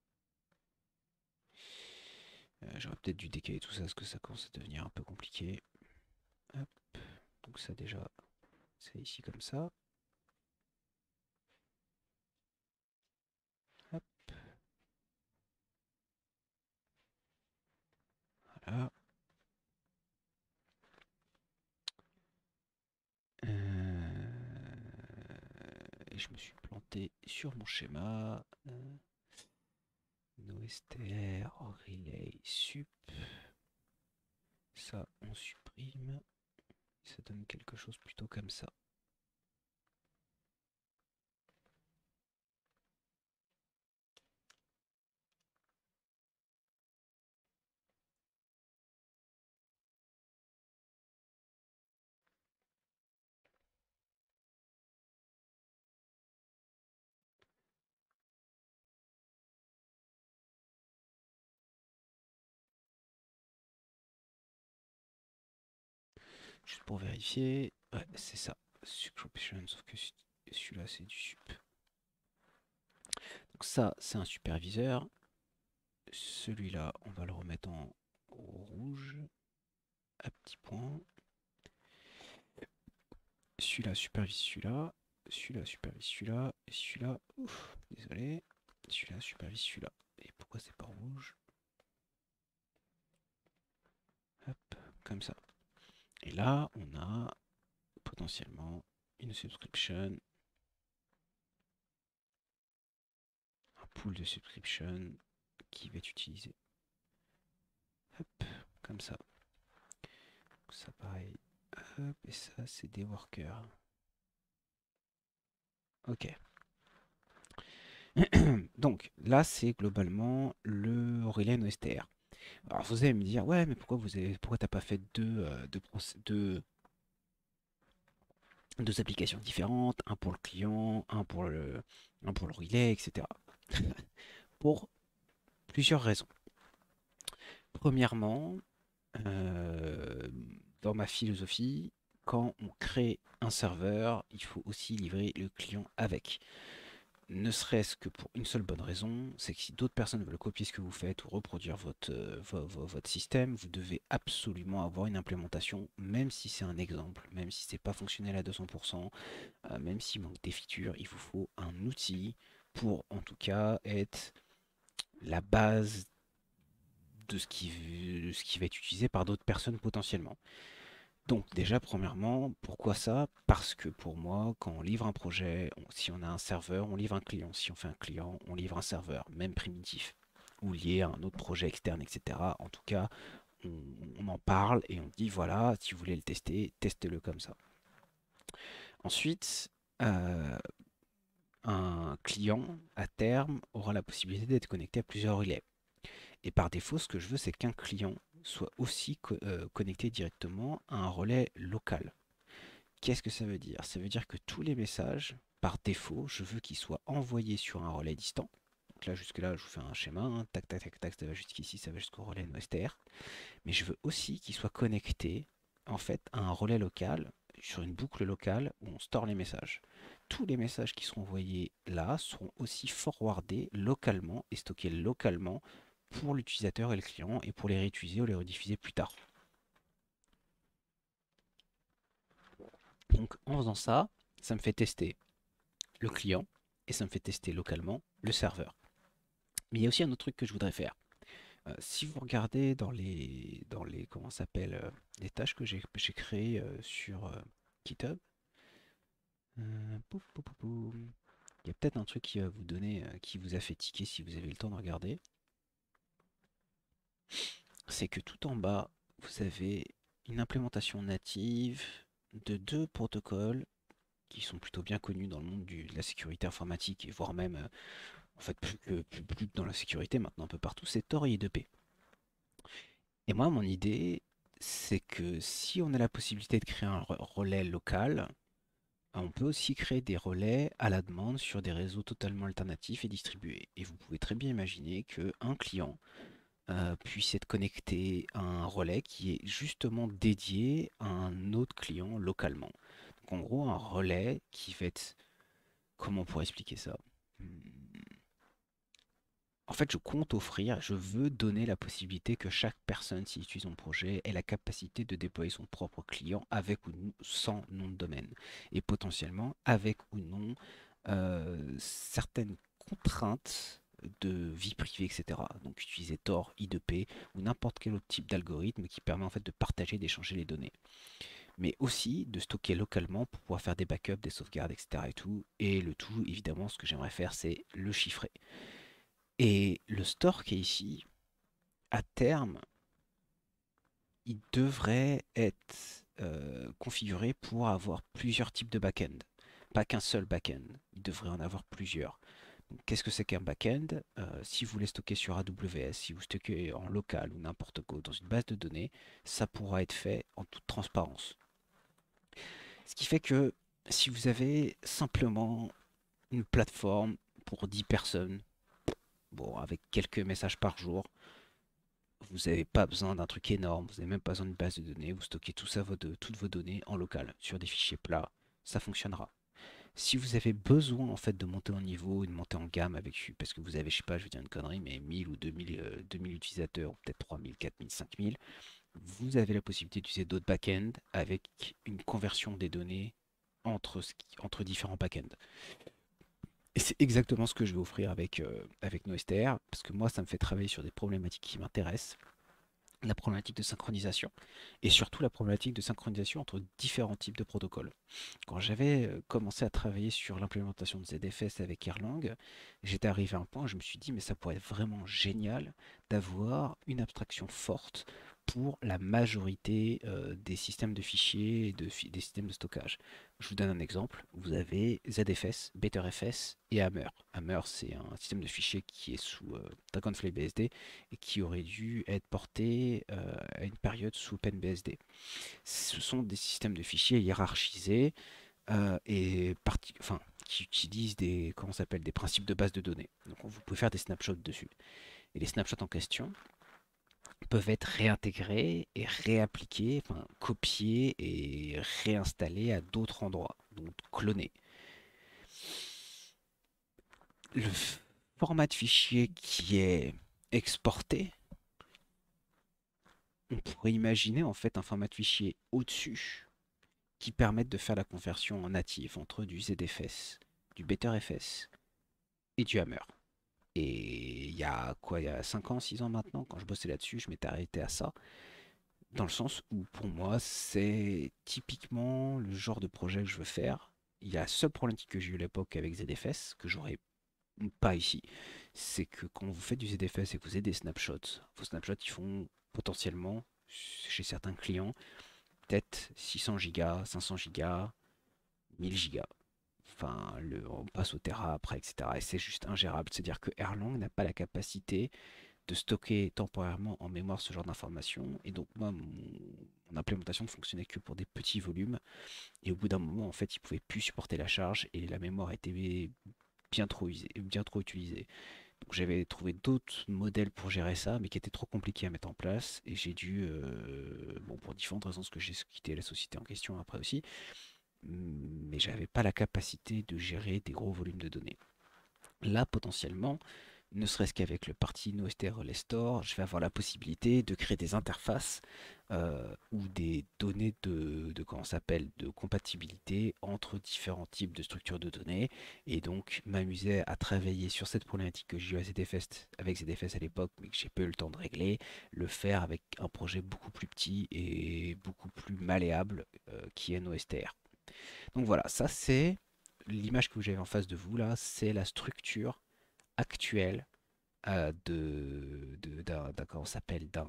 Euh, J'aurais peut-être dû décaler tout ça parce que ça commence à devenir un peu compliqué. Hop. Donc ça déjà, c'est ici comme ça. Hop. Voilà. Euh, Et je me suis planté sur mon schéma. Euh, NoSTR, relay, sup. Ça, on supprime. Ça donne quelque chose plutôt comme ça. Juste pour vérifier. Ouais, c'est ça. Subscription, sauf que celui-là c'est du sup. Donc ça c'est un superviseur. Celui-là on va le remettre en rouge à petits points. Celui-là supervise celui-là. Celui-là supervise celui-là. Et celui-là, ouf, désolé. Celui-là supervise celui-là. Et pourquoi c'est pas rouge? Hop, comme ça. Et là, on a potentiellement une subscription. Un pool de subscription qui va être utilisé. Hop, comme ça. Ça pareil. Hop, et ça c'est des workers. Ok. Donc là c'est globalement le relay O S T R. Alors vous allez me dire ouais mais pourquoi vous avez pourquoi t'as pas fait deux, euh, deux, deux, deux applications différentes, un pour le client, un pour le, un pour le relais, et cetera. Pour plusieurs raisons. Premièrement, euh, dans ma philosophie, quand on crée un serveur, il faut aussi livrer le client avec. Ne serait-ce que pour une seule bonne raison, c'est que si d'autres personnes veulent copier ce que vous faites ou reproduire votre, euh, vo- vo- votre système, vous devez absolument avoir une implémentation, même si c'est un exemple, même si c'est pas fonctionnel à deux cents pour cent, euh, même s'il manque des features, il vous faut un outil pour en tout cas être la base de ce qui, de ce qui va être utilisé par d'autres personnes potentiellement. Donc déjà, premièrement, pourquoi ça? Parce que pour moi, quand on livre un projet, on- si on a un serveur, on livre un client. Si on fait un client, on livre un serveur, même primitif, ou lié à un autre projet externe, et cetera. En tout cas, on, on en parle et on dit, voilà, si vous voulez le tester, testez-le comme ça. Ensuite, euh, un client, à terme, aura la possibilité d'être connecté à plusieurs relais. Et par défaut, ce que je veux, c'est qu'un client soit aussi co- euh, connecté directement à un relais local. Qu'est-ce que ça veut dire? Ça veut dire que tous les messages, par défaut, je veux qu'ils soient envoyés sur un relais distant. Donc là, jusque-là, je vous fais un schéma. Hein. Tac, tac, tac, tac, ça va jusqu'ici, ça va jusqu'au relais N O S T R. Mais je veux aussi qu'ils soient connectés, en fait, à un relais local, sur une boucle locale où on store les messages. Tous les messages qui seront envoyés là seront aussi forwardés localement et stockés localement pour l'utilisateur et le client et pour les réutiliser ou les rediffuser plus tard. Donc en faisant ça, ça me fait tester le client et ça me fait tester localement le serveur. Mais il y a aussi un autre truc que je voudrais faire. Euh, si vous regardez dans les, dans les comment ça s'appelle, euh, les tâches que j'ai créées euh, sur euh, GitHub, euh, pouf, pouf, pouf, pouf, il y a peut-être un truc qui va vous donner, euh, qui vous a fait tiquer si vous avez le temps de regarder. C'est que tout en bas, vous avez une implémentation native de deux protocoles qui sont plutôt bien connus dans le monde du, de la sécurité informatique et voire même euh, en fait plus que, plus, plus que dans la sécurité maintenant un peu partout, c'est Tor et I deux P. Et moi mon idée c'est que si on a la possibilité de créer un re- relais local, on peut aussi créer des relais à la demande sur des réseaux totalement alternatifs et distribués. Et vous pouvez très bien imaginer qu'un client euh, puisse être connecté à un relais qui est justement dédié à un autre client localement. Donc en gros un relais qui va être... Comment on pourrait expliquer ça? Hmm. En fait, je compte offrir, je veux donner la possibilité que chaque personne, s'il utilise mon projet, ait la capacité de déployer son propre client avec ou sans nom de domaine. Et potentiellement avec ou non euh, certaines contraintes de vie privée, et cetera. Donc utiliser Tor, I deux P ou n'importe quel autre type d'algorithme qui permet en fait de partager, d'échanger les données. Mais aussi de stocker localement pour pouvoir faire des backups, des sauvegardes, et cetera. Et tout. Et le tout, évidemment, ce que j'aimerais faire, c'est le chiffrer. Et le store qui est ici, à terme, il devrait être euh, configuré pour avoir plusieurs types de back-end. Pas qu'un seul back-end, il devrait en avoir plusieurs. Qu'est-ce que c'est qu'un back-end? Euh, Si vous voulez stocker sur A W S, si vous stockez en local ou n'importe quoi dans une base de données, ça pourra être fait en toute transparence. Ce qui fait que si vous avez simplement une plateforme pour dix personnes, bon, avec quelques messages par jour, vous n'avez pas besoin d'un truc énorme, vous n'avez même pas besoin d'une base de données, vous stockez tout ça, votre- toutes vos données en local, sur des fichiers plats, ça fonctionnera. Si vous avez besoin en fait de monter en niveau et de monter en gamme avec, parce que vous avez, je sais pas, je vais dire une connerie, mais mille ou deux mille, euh, deux mille utilisateurs, ou peut-être trois mille, quatre mille, cinq mille, vous avez la possibilité d'utiliser d'autres backends avec une conversion des données entre, ce qui- entre différents backends. Et c'est exactement ce que je vais offrir avec, euh, avec NoSTR, parce que moi, ça me fait travailler sur des problématiques qui m'intéressent, la problématique de synchronisation, et surtout la problématique de synchronisation entre différents types de protocoles. Quand j'avais euh, commencé à travailler sur l'implémentation de Z F S avec Erlang, j'étais arrivé à un point où je me suis dit, mais ça pourrait être vraiment génial d'avoir une abstraction forte pour la majorité euh, des systèmes de fichiers et de fi- des systèmes de stockage. Je vous donne un exemple. Vous avez Z F S, BetterFS et Hammer. Hammer, c'est un système de fichiers qui est sous euh, Dragonfly B S D et qui aurait dû être porté euh, à une période sous OpenBSD. Ce sont des systèmes de fichiers hiérarchisés euh, et parti- enfin, qui utilisent des, comment ça s'appelle, des principes de base de données. Donc vous pouvez faire des snapshots dessus. Et les snapshots en question peuvent être réintégrés et réappliqués, enfin copiés et réinstallés à d'autres endroits, donc clonés. Le format de fichier qui est exporté, on pourrait imaginer en fait un format de fichier au-dessus qui permette de faire la conversion en native entre du Z F S, du BetterFS et du Hammer. Et il y a quoi, il y a cinq ans, six ans maintenant, quand je bossais là-dessus, je m'étais arrêté à ça, dans le sens où pour moi, c'est typiquement le genre de projet que je veux faire. Il y a la seule problématique que j'ai eu à l'époque avec Z F S, que j'aurais pas ici, c'est que quand vous faites du Z F S et que vous avez des snapshots, vos snapshots ils font potentiellement, chez certains clients, peut-être six cents gigas, cinq cents gigas, mille gigas. Enfin, le, on passe au Tera après, et cetera. Et c'est juste ingérable. C'est-à-dire que Erlang n'a pas la capacité de stocker temporairement en mémoire ce genre d'informations. Et donc, moi, mon, mon implémentation ne fonctionnait que pour des petits volumes. Et au bout d'un moment, en fait, il ne pouvait plus supporter la charge et la mémoire était bien trop, usée, bien trop utilisée. Donc, j'avais trouvé d'autres modèles pour gérer ça, mais qui étaient trop compliqués à mettre en place. Et j'ai dû, euh, bon, pour différentes raisons, parce que j'ai quitté la société en question après aussi, mais j'avais pas la capacité de gérer des gros volumes de données. Là, potentiellement, ne serait-ce qu'avec le parti NoSTR Relay Store, je vais avoir la possibilité de créer des interfaces euh, ou des données de, de comment ça s'appelle, de compatibilité entre différents types de structures de données et donc m'amuser à travailler sur cette problématique que j'ai eu à Z F S, avec Z F S à l'époque, mais que j'ai pas eu le temps de régler, le faire avec un projet beaucoup plus petit et beaucoup plus malléable euh, qui est NoSTR. Donc voilà, ça c'est l'image que vous avez en face de vous là, c'est la structure actuelle euh, de, de- d'un, d'un- comment ça s'appelle, d'un,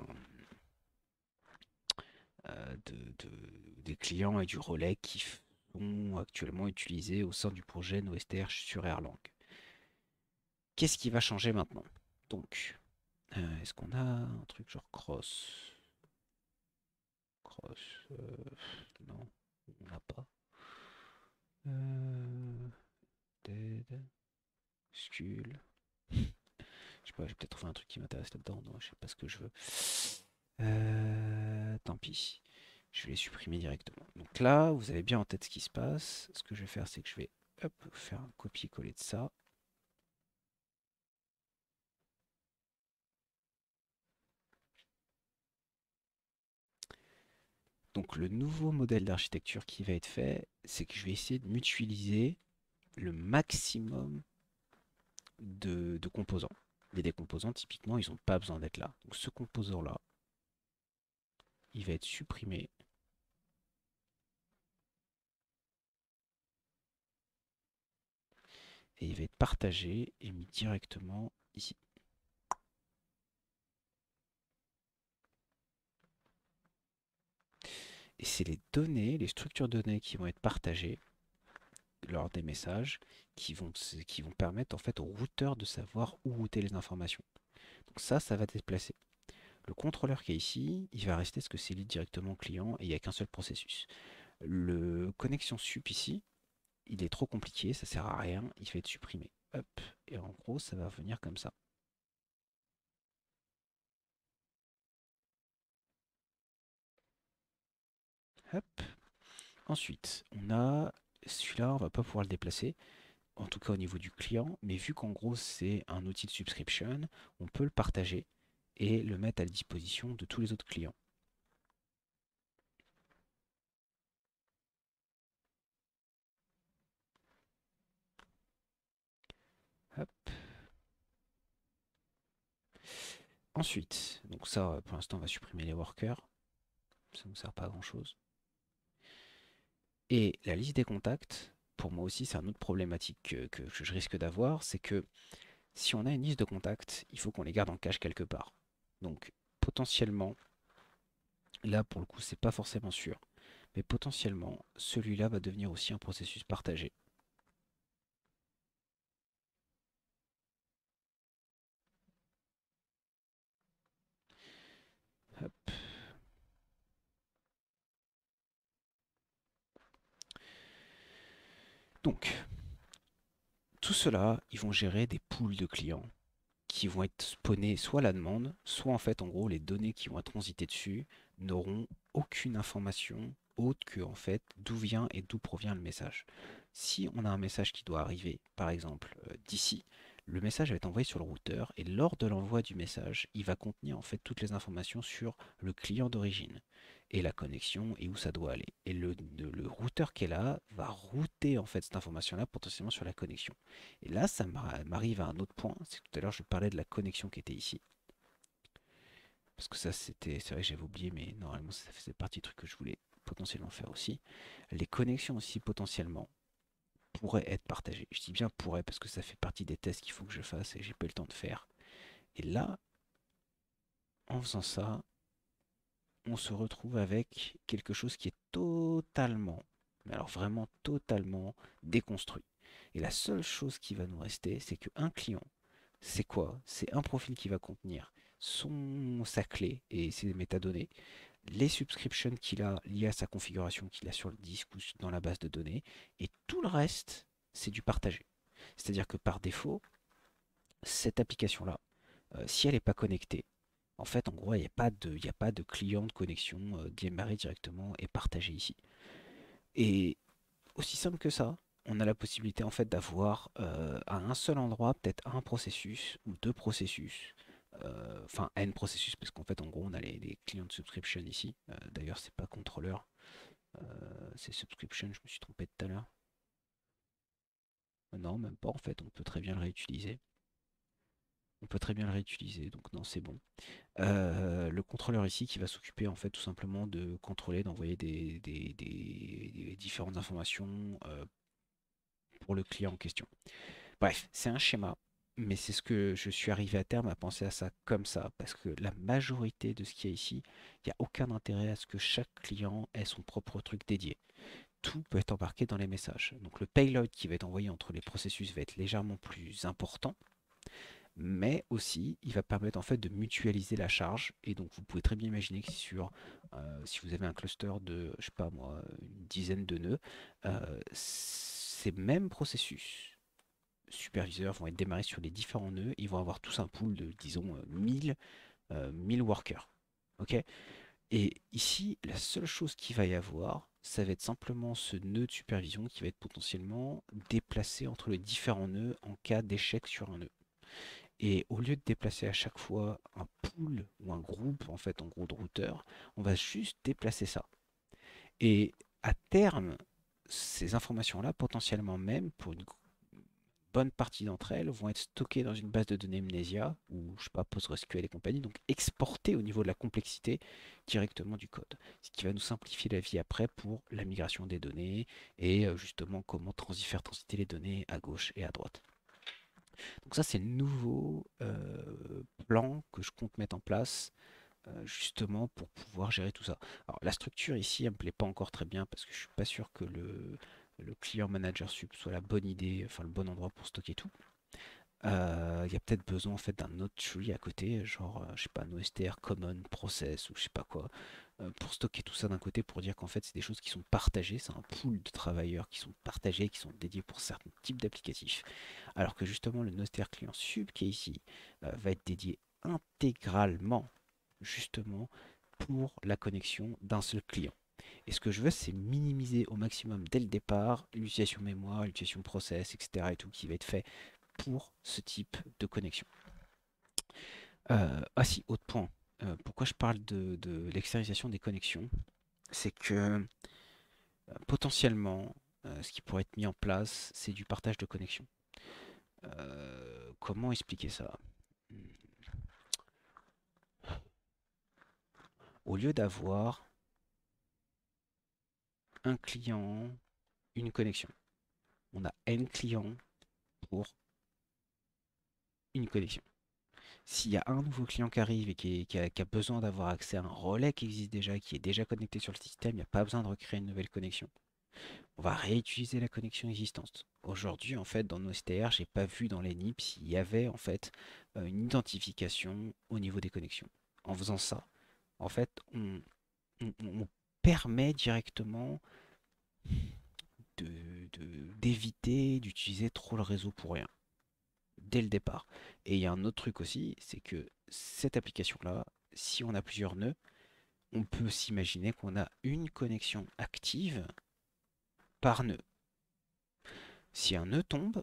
euh, de, de- des clients et du relais qui sont actuellement utilisés au sein du projet NoSTR sur Erlang. Qu'est-ce qui va changer maintenant? Donc, euh, est-ce qu'on a un truc genre cross? Cross, euh, non, on n'a pas. Euh, dead, skull. Je sais pas, j'ai peut-être trouvé un truc qui m'intéresse là-dedans. Non, je sais pas ce que je veux. Euh, tant pis. Je vais les supprimer directement. Donc là, vous avez bien en tête ce qui se passe. Ce que je vais faire, c'est que je vais hop, faire un copier-coller de ça. Donc le nouveau modèle d'architecture qui va être fait, c'est que je vais essayer de mutualiser le maximum de, de composants. Et des composants, typiquement, ils n'ont pas besoin d'être là. Donc ce composant-là, il va être supprimé et il va être partagé et mis directement ici. Et c'est les données, les structures de données qui vont être partagées lors des messages qui vont, qui vont permettre en fait au routeur de savoir où router les informations. Donc ça, ça va déplacer. Le contrôleur qui est ici, il va rester ce que c'est lié directement au client et il n'y a qu'un seul processus. Le connexion sup ici, il est trop compliqué, ça sert à rien, il va être supprimé. Hop, et en gros, ça va venir comme ça. Hop. Ensuite, on a celui-là, on va pas pouvoir le déplacer, en tout cas au niveau du client, mais vu qu'en gros c'est un outil de subscription, on peut le partager et le mettre à la disposition de tous les autres clients. Hop. Ensuite, donc ça pour l'instant on va supprimer les workers, ça ne nous sert pas à grand chose. Et la liste des contacts, pour moi aussi c'est une autre problématique que, que je risque d'avoir, c'est que si on a une liste de contacts, il faut qu'on les garde en cache quelque part. Donc potentiellement, là pour le coup c'est pas forcément sûr, mais potentiellement celui-là va devenir aussi un processus partagé. Hop. Donc, tout cela, ils vont gérer des pools de clients qui vont être spawnés soit à la demande, soit en fait, en gros, les données qui vont être transitées dessus n'auront aucune information autre que en fait d'où vient et d'où provient le message. Si on a un message qui doit arriver, par exemple euh, d'ici, le message va être envoyé sur le routeur et lors de l'envoi du message, il va contenir en fait toutes les informations sur le client d'origine et la connexion et où ça doit aller. Et le, le, le routeur qui est là va router en fait cette information-là potentiellement sur la connexion. Et là, ça m'arrive à un autre point. C'est que tout à l'heure, je parlais de la connexion qui était ici. Parce que ça, c'était, c'est vrai que j'avais oublié, mais normalement, ça faisait partie du truc que je voulais potentiellement faire aussi. Les connexions aussi, potentiellement, pourraient être partagées. Je dis bien pourraient, parce que ça fait partie des tests qu'il faut que je fasse et que j'ai pas eu le temps de faire. Et là, en faisant ça, on se retrouve avec quelque chose qui est totalement, mais alors vraiment totalement déconstruit. Et la seule chose qui va nous rester, c'est qu'un client, c'est quoi? C'est un profil qui va contenir son, sa clé et ses métadonnées, les subscriptions qu'il a liées à sa configuration qu'il a sur le disque ou dans la base de données, et tout le reste, c'est du partagé. C'est-à-dire que par défaut, cette application-là, euh, si elle n'est pas connectée, en fait, en gros, il n'y a pas de, il y a pas de client de connexion euh, démarré directement et partagé ici. Et aussi simple que ça, on a la possibilité en fait d'avoir euh, à un seul endroit peut-être un processus ou deux processus, euh, enfin n processus parce qu'en fait en gros on a les, les clients de subscription ici. Euh, D'ailleurs c'est pas contrôleur, euh, c'est subscription, je me suis trompé tout à l'heure. Non même pas en fait, on peut très bien le réutiliser. On peut très bien le réutiliser, donc non c'est bon. Euh, le contrôleur ici qui va s'occuper en fait tout simplement de contrôler, d'envoyer des, des- des- des différentes informations euh, pour le client en question. Bref, c'est un schéma, mais c'est ce que je suis arrivé à terme à penser à ça comme ça, parce que la majorité de ce qu'il y a ici, il n'y a aucun intérêt à ce que chaque client ait son propre truc dédié. Tout peut être embarqué dans les messages. Donc le payload qui va être envoyé entre les processus va être légèrement plus important, mais aussi il va permettre en fait de mutualiser la charge. Et donc vous pouvez très bien imaginer que sur, euh, si vous avez un cluster de, je sais pas moi, une dizaine de nœuds, euh, ces mêmes processus superviseurs vont être démarrés sur les différents nœuds. Ils vont avoir tous un pool de, disons, euh, mille, euh, mille workers. Ok. Et ici, la seule chose qu'il va y avoir, ça va être simplement ce nœud de supervision qui va être potentiellement déplacé entre les différents nœuds en cas d'échec sur un nœud. Et au lieu de déplacer à chaque fois un pool ou un groupe, en fait, en gros de routeurs, on va juste déplacer ça. Et à terme, ces informations-là, potentiellement même, pour une bonne partie d'entre elles vont être stockées dans une base de données Mnesia ou je sais pas PostgreSQL et compagnie, donc exportées au niveau de la complexité directement du code, ce qui va nous simplifier la vie après pour la migration des données et euh, justement comment trans faire transiter les données à gauche et à droite. Donc ça c'est le nouveau euh, plan que je compte mettre en place euh, justement pour pouvoir gérer tout ça. Alors la structure ici elle me plaît pas encore très bien parce que je suis pas sûr que le le client manager sub soit la bonne idée, enfin le bon endroit pour stocker tout. Euh, Il y a peut-être besoin en fait d'un autre tree à côté, genre euh, je sais pas, un O S T R common process ou je sais pas quoi, euh, pour stocker tout ça d'un côté pour dire qu'en fait c'est des choses qui sont partagées, c'est un pool de travailleurs qui sont partagés, qui sont dédiés pour certains types d'applicatifs, alors que justement le Noster client sub qui est ici euh, va être dédié intégralement justement pour la connexion d'un seul client. Et ce que je veux, c'est minimiser au maximum dès le départ l'utilisation mémoire, l'utilisation process, et cetera et tout qui va être fait pour ce type de connexion. Euh, ah si, autre point. Euh, pourquoi je parle de, de l'externalisation des connexions? C'est que euh, potentiellement, euh, ce qui pourrait être mis en place, c'est du partage de connexions. Euh, comment expliquer ça? Au lieu d'avoir un client, une connexion, on a N clients pour une connexion. S'il y a un nouveau client qui arrive et qui, est- qui a, qui a besoin d'avoir accès à un relais qui existe déjà, qui est déjà connecté sur le système, il n'y a pas besoin de recréer une nouvelle connexion. On va réutiliser la connexion existante. Aujourd'hui, en fait, dans nos S T R, j'ai pas vu dans les N I P s'il y avait en fait euh, une identification au niveau des connexions. En faisant ça, en fait, on, on- on permet directement de- de- d'éviter d'utiliser trop le réseau pour rien, dès le départ. Et il y a un autre truc aussi, c'est que cette application-là, si on a plusieurs nœuds, on peut s'imaginer qu'on a une connexion active par nœud. Si un nœud tombe,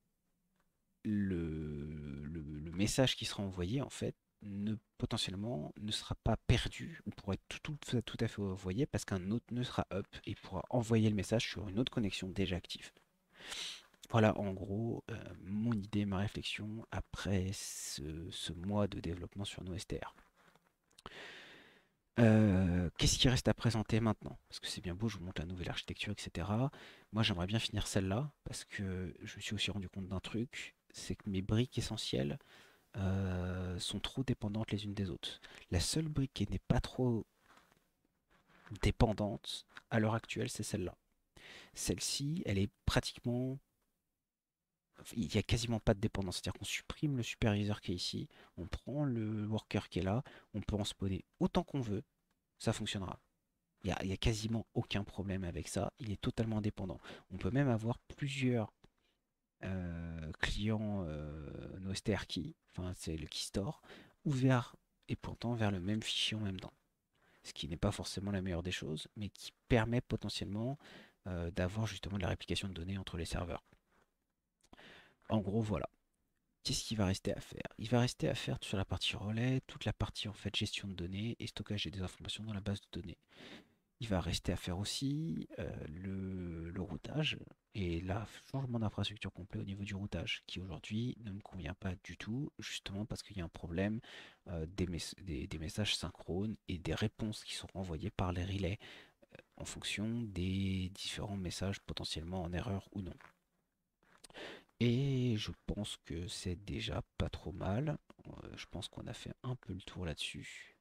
le, le, le message qui sera envoyé, en fait, ne, potentiellement ne sera pas perdu ou pourrait être tout, tout, tout à fait envoyé parce qu'un autre nœud sera up et pourra envoyer le message sur une autre connexion déjà active. Voilà en gros euh, mon idée, ma réflexion après ce, ce mois de développement sur nos S T R. Euh, Qu'est-ce qui reste à présenter maintenant? Parce que c'est bien beau, je vous montre la nouvelle architecture, et cetera. Moi, j'aimerais bien finir celle-là parce que je me suis aussi rendu compte d'un truc, c'est que mes briques essentielles euh, sont trop dépendantes les unes des autres. La seule brique qui n'est pas trop dépendante à l'heure actuelle, c'est celle-là. Celle-ci, elle est pratiquement... Il n'y a quasiment pas de dépendance. C'est-à-dire qu'on supprime le superviseur qui est ici, on prend le worker qui est là, on peut en spawner autant qu'on veut, ça fonctionnera. Il n'y a, il y a quasiment aucun problème avec ça. Il est totalement indépendant. On peut même avoir plusieurs euh, clients euh, nos S T R key, enfin c'est le key store, ouverts et pourtant vers le même fichier en même temps. Ce qui n'est pas forcément la meilleure des choses, mais qui permet potentiellement euh, d'avoir justement de la réplication de données entre les serveurs. En gros, voilà. Qu'est-ce qu'il va rester à faire? Il va rester à faire sur la partie relais, toute la partie en fait gestion de données et stockage des informations dans la base de données. Il va rester à faire aussi euh, le, le routage et là, changement d'infrastructure complet au niveau du routage, qui aujourd'hui ne me convient pas du tout, justement parce qu'il y a un problème euh, des, mes- des- des messages synchrones et des réponses qui sont envoyées par les relais en fonction des différents messages potentiellement en erreur ou non. Et je pense que c'est déjà pas trop mal. Euh, je pense qu'on a fait un peu le tour là-dessus.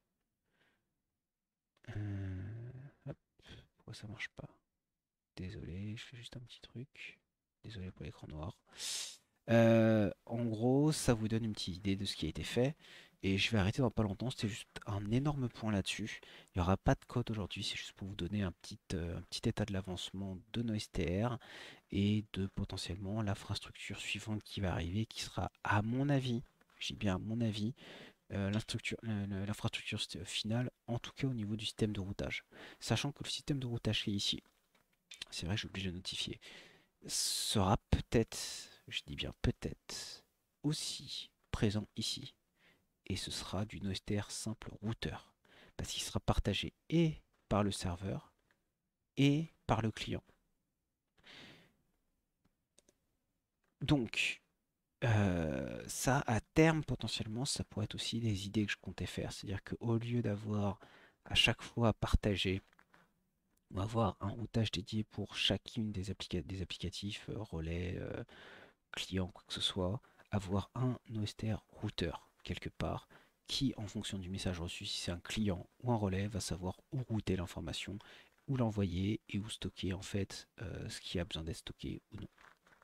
Euh, hop, pourquoi ça marche pas? Désolé, je fais juste un petit truc. Désolé pour l'écran noir. Euh, en gros, ça vous donne une petite idée de ce qui a été fait. Et je vais arrêter dans pas longtemps. C'était juste un énorme point là-dessus. Il n'y aura pas de code aujourd'hui. C'est juste pour vous donner un petit, euh, un petit état de l'avancement de nos S T R et de potentiellement l'infrastructure suivante qui va arriver, qui sera, à mon avis, je dis bien à mon avis, euh, l'instructure- euh, l'infrastructure finale, en tout cas au niveau du système de routage. Sachant que le système de routage qui est ici, c'est vrai, j'ai oublié de le notifier, sera peut-être, je dis bien peut-être, aussi présent ici. Et ce sera du noster simple routeur. Parce qu'il sera partagé et par le serveur et par le client. Donc, euh, ça, à terme, potentiellement, ça pourrait être aussi des idées que je comptais faire. C'est-à-dire qu'au lieu d'avoir à chaque fois à partager ou avoir un routage dédié pour chacune des, applica des applicatifs, euh, relais, euh, client, quoi que ce soit, avoir un O S T R routeur quelque part qui, en fonction du message reçu, si c'est un client ou un relais, va savoir où router l'information, où l'envoyer et où stocker en fait euh, ce qui a besoin d'être stocké ou non.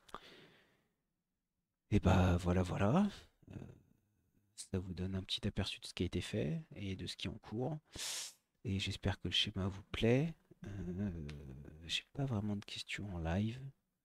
Et bah voilà, voilà. Euh, ça vous donne un petit aperçu de ce qui a été fait et de ce qui est en cours. Et j'espère que le schéma vous plaît. Euh, J'ai pas vraiment de questions en live.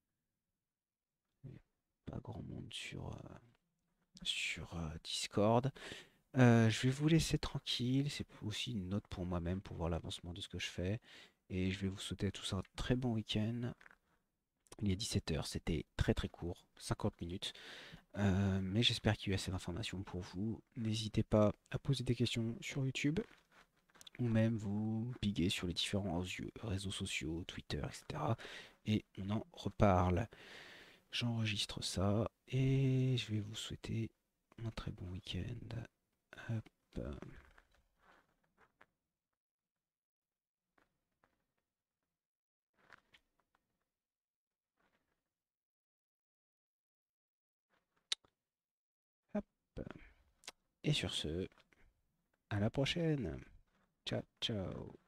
Pas grand monde sur, euh, sur euh, Discord. Euh, je vais vous laisser tranquille. C'est aussi une note pour moi-même pour voir l'avancement de ce que je fais. Et je vais vous souhaiter à tous un très bon week-end. Il est dix-sept heures, c'était très très court, cinquante minutes. Euh, mais j'espère qu'il y a eu assez d'informations pour vous. N'hésitez pas à poser des questions sur YouTube ou même vous piguer sur les différents réseaux sociaux, Twitter, et cetera. Et on en reparle. J'enregistre ça et je vais vous souhaiter un très bon week-end. Hop. Hop. Et sur ce, à la prochaine. Ciao, ciao.